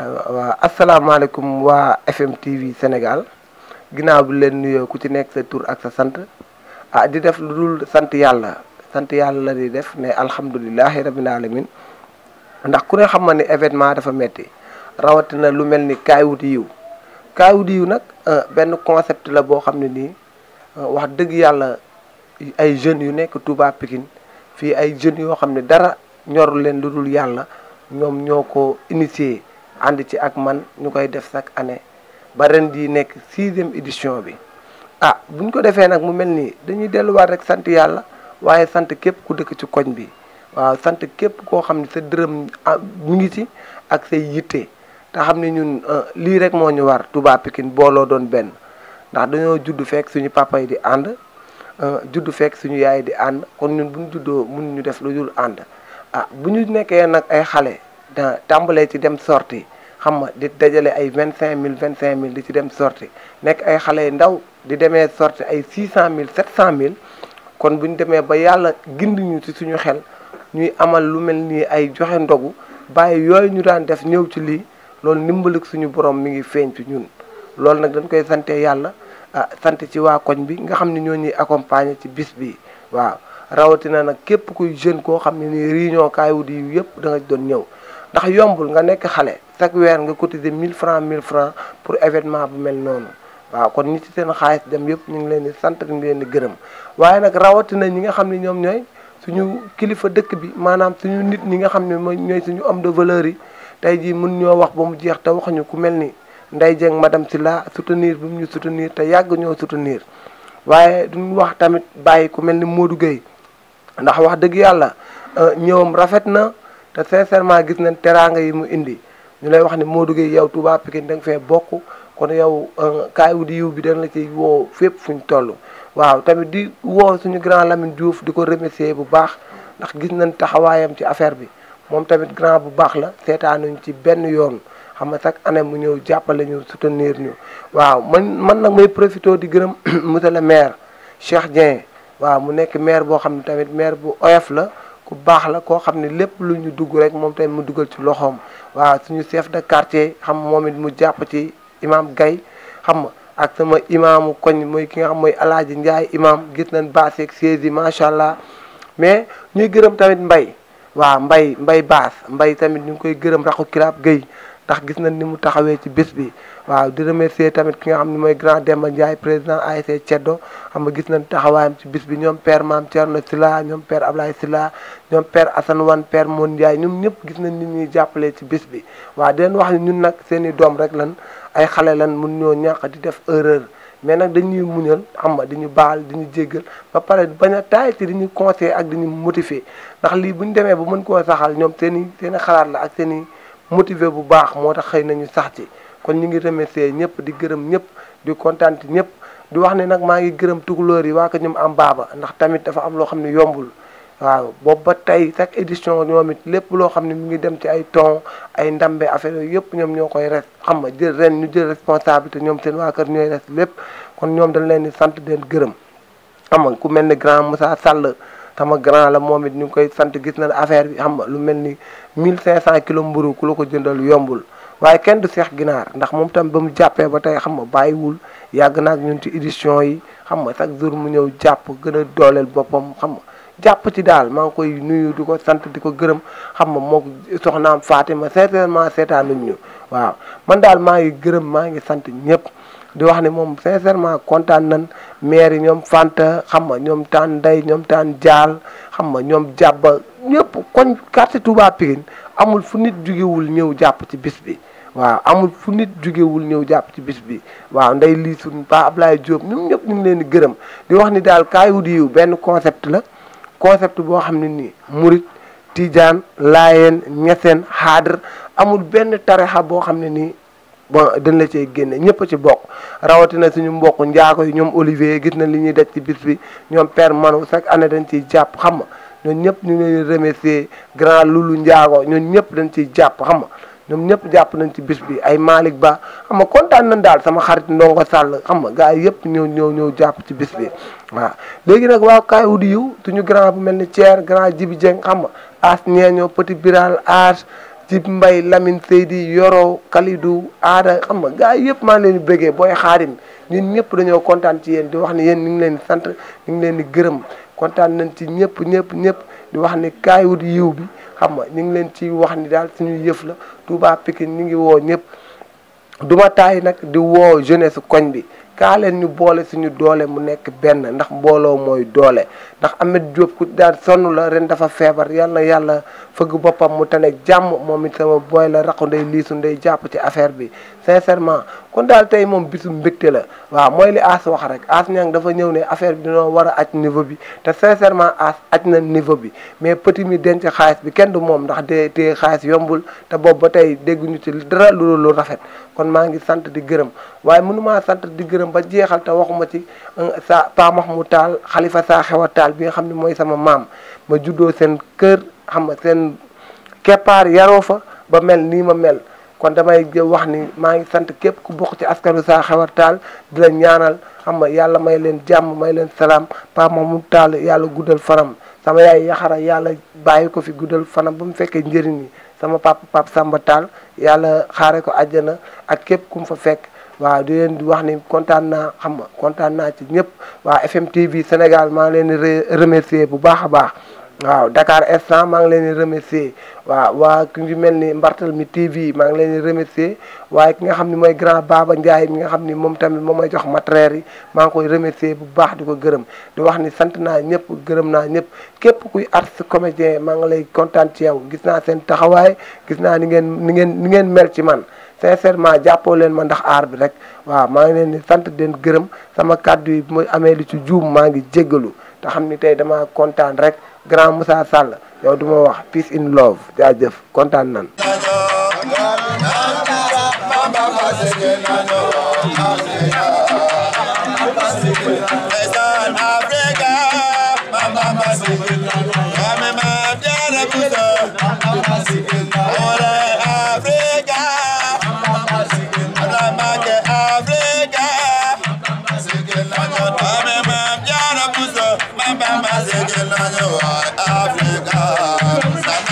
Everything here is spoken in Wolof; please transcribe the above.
waa asalaamaaleykum waa FM TV Sénégal ginnaaw bi leen nuyoo ku ci nekk sa tur ak sa sant di def lu dul sant yàlla la di def ne alhamdulilahi rabbil alamin ndax ku ne xam ma ni événement dafa metti rawatina lu mel ni kaay wuti yiw nag benn concept la boo xam ne nii wax dëgg yàlla ay jeunes yu nekk Touba Pikine fii ay jeunes yoo xam ne dara ñorul leen lu dul yàlla ñoom ñoo ko initié ànd ci ak man ñu koy def chaque année ba ren di nekk 6e édition bi buñ ko defee nag mu mel nii dañuy delluwaat rek sant yàlla waaye sant képp ku dëkk ci koñ bi waaw sant képp koo xam ne sa dërëm mu ngi ci ak say yitte te xam ne ñun lii rek moo ñu war Touba Pikine booloo doon benn ndax dañoo judd fekk suñu papa yi di ànd judd fekk suñu yaay di ànd kon ñun bu ñu juddoo mun ñu def lu dul ànd bu ñu nekkee nag ay xale tàmbalee ci dem sorti xam nga di dajale ay 25000 di ci dem sorti nekk ay xale yu ndaw di demee sorti ay 600000 700000 kon bu ñu demee ba yàlla gindi ñu ci suñu xel ñuy amal lu mel nii ay joxe ndogu bàyyi yooyu ñu daan def ñëw ci lii loolu ndimbalik suñu borom mi ngi feeñ ci ñun loolu nag dañ koy sante yàlla sant ci waa koñ bi nga xam ne ñoo ñuy accompagner ci bis bi waaw rawatina nag képp kuy jeune koo xam ne nii réunion kaay wut yi yëpp da nga doon ñëw ndax yombul nga nekk xale chaque weer nga cotiser 1000 francs pour événement bu mel noonu waaw kon ñi ci seen xaalis dem yëpp ñu ngi leen di sant ñu ngi leen di gërëm waaye nag rawatina ñi nga xam ne ñoom ñooy suñu kilifa dëkk bi maanaam suñu nit ñi nga xam ne mooy ñooy suñu homme de valeur yi tey jii mën ñoo wax ba mu jeex te waxuñu ku mel ni Ndeye Dieng madame Sylla soutenir bi mu ñu soutenir te yàgg ñoo soutenir waaye duñu wax tamit bàyyi ku mel ni Modou Gueye ndax wax dëgg yàlla ñëwam rafet na te sincèrement gis nañ teraanga yi mu indi ñu lay wax ni Modou Gueye yow Touba Pikine da nga fee bokk kon yow kaay wu di yiw bi dañ la ci woo fépp fuñ toll waaw tamit di woo suñu grand Lamine Diouf di ko remercier bu baax ndax gis nañ taxawaayam ci affaire bi moom tamit grand bu baax la seetaanuñ ci benn yoon xam nga chaque année mu ñëw jàppale ñu soutenir ñu waaw man nag may profité di gërëm monsieur le maire Cheikh Dieng waaw mu nekk maire boo xam ne tamit maire bu oyof la ku baax la koo xam ne lépp lu ñu dugg rek moom tamit mu dugal ci loxoom waaw suñu chef de quartier xam moom it mu jàpp ci imam Gaye xam nga ak sama imaamu koñ mooy ki nga xam mooy Alaaji Ndiaye imam gis nañ baaseeg siège yi macha allah mais ñuy gërëm tamit mbay baas mbay tamit ñu ngi koy gërëm raxu Kirab Gueye ndax gis nañ ni mu taxawee ci bés bi waaw di remercier tamit ki nga xam ne mooy grand Demba Ndiaye président ASC Ceddo xam nga gis nañ taxawaayam ci bis bi ñoom père Mame Thierno Sylla ñoom père Ablaye Sylla ñoom père Assane Wane père Mon Ndiaye ñoom ñëpp gis nañ nit ñuy jàppalee ci bis bi waaw di leen wax ni ñun nag seen i doom rek lan ay xale lan mun ñoo ñàkk di def erreur mais nag dañuy muñal xam nga diñu baal diñu jéggal ba pare bañ a taay ci diñu conseiller ak diñu motiver ndax lii bu ñu demee ba mën koo saxal ñoom seen i xalaat la ak seen i motiver bu baax moo tax xëy nañu sax ci kon ñu ngi remercier ñëpp di gërëm ñëpp di kontaan ñëpp di wax ne nag maa ngi gërëm tukulóor yi waa ko ñoom am baaba ndax tamit dafa am loo xam ne yombul waaw boobu ba tey chaque édition ñoom it lépp loo xam ne mu ngi dem ci ay ton ay ndambe affaire yooyu yëpp ñoom ñoo koy res xam nga jël ren ñu jël responsabilité ñoom seen waa kër ñooy res lépp kon ñoom dañ leen di sant di leen gërëm xam nga ku mel ni grand Moussa Sall sama grand la moom it ñu ngi koy sant gis na affaire bi xam nga lu mel ni 1500 kilos mburu ku la ko jëndal yombul waaye kenn du seex ginaar ndax moom tam ba mu jàppee ba tey xam nga bàyyiwul yàgg naag ñun ci édition yi xam nga chaque jour mu ñëw jàpp gën a dooleel boppam xam nga jàpp ci daal maa ngi koy nuyu di ko sant di ko gërëm xam nga moo soxnaam Fatima sincèrement seetaanuñ ñu waaw man daal maa ngi gërëm maa ngi sant ñëpp di wax ne moom sincèrement kontaan nañ maire yi ñoom Fanta xam nga ñoom taan Ndey ñoom taan Jaal xam nga ñoom jàbba ñëpp koñ quartier Touba Pikine amul fu nit jugewul ñëw jàpp ci bis bi waaw amul fu nit jugewul ñëw jàpp ci bis bi waaw nday lii suñ Pa Ablaye Diop ñoom ñëpp ñu ngi leen di gërëm di wax ni daal kaay wu di yiw benn concept la concept boo xam ne nii murit Tijaan Laayeen Ñaseen Xaadar amul benn tarixa boo xam ne nii bon dañ la cee génne ñëpp a ci bokk rawatina suñu mbokk njaago yi ñoom Olivier gis na li ñuy def ci bis bi ñoom père Manu chaque année dañ ciy jàpp xam nga ñoom ñëpp ñu ngi leen remercier grand Lulu njaago ñoom ñëpp dañ ciy jàpp xam nga ñoom ñëpp jàpp nañ ci bis bi ay Malick Ba xam nga kontaan nañ daal sama xarit Ndongo Sall xam nga gars yi yëpp ñëw jàpp ci bis bi waaw léegi nag waaw kaay wu di yiw suñu grand bu mel ni Thier grand Jibi Dieng xam nga as ñeeñoo petit biral as Jib Mbay Lamine Seydi Yoro Kalidou Aada xam nga gars yi yëpp maa ngi leen di bëggee booy xaarim ñun ñëpp dañoo kontaan ci yéen di wax ni yéen ñu ngi leen di sant ñu ngi leen di gërëm kontaan nañ ci ñëpp di wax ni kaay wut yiw bi xam nga ñu ngi leen ci wax ni daal suñu yëf la Touba Pikine ñu ngi woo ñëpp duma taay nag di woo jeunesse koñ bi kaa leen ñu boole suñu doole mu nekk benn ndax mbooloo mooy doole ndax Ameth Diop ku daan sonn la ren dafa feebar yal na yàlla fëgg boppam mu tane jàmm moom it sama booy la raqu ndey liisu ndey jàpp ci affaire bi sincèrement kon daal tey moom bisu mbégte la waaw mooy li As wax rek As Niang dafa ñëw ne affaire bi dañoo war a aj niveau bi te sincèrement As aj na niveau bi mais petit mi denc xaalis bi kenn du moom ndax te xaalis yombul te boobu ba tey dégguñu ci dara lu rafet kon maa ngi sant di gërëm waaye mënumaa sant di gërëm ba jeexal te waxuma ci sa Pa Mahmoud Tall xalifa saa xewa Tall bi nga xam ne mooy sama maam ma juddoo seen kër xam nga seen keppaar yaroo fa ba mel nii ma mel kon damay wax ni maa ngi sant képp ku bokk ci askanu saa xewa Tall di la ñaanal xam nga yàlla may leen jàmm may leen salaam Pa Mahmoud Tall yàlla guddal fanam sama yaay yaxara yàlla bàyyi ko fi guddal fanam ba mu fekkee njëriñ yi sama papa Samba Tall yàlla xaare ko àjjana ak képp ku mu fa fekk waaw di leen di wax ni kontaan naa xam nga kontaan naa ci ñëpp waa FM TV Sénégal maa ngi leen di remercier bu baax a baax waaw Dakar Instant maa ngi leen di remercier waa ku ngi mel ni Mbartal mi TV maa ngi leen di remercier waaye ki nga xam ne mooy grand Baba Ndiaye mi nga xam ni moom tamit moom may jox matériel yi maa ngi koy remercier bu baax di ko gërëm di wax ni sant naa ñëpp gërëm naa ñëpp képp kuy artiste comédien maa ngi lay kontaan ci yow gis naa seen taxawaay gis naa ni ngeen mel ci man sincèrement jàppoo leen ma ndax aar bi rek waaw maa ngi leen di sant den gërëm sama kàddu yi bu ma amee li ci juum maa ngi jéggalu te xam ni tey dama kontaan rek grand Moussa Sall yow du ma wax peace in love jaajëf kontaan nan Africa,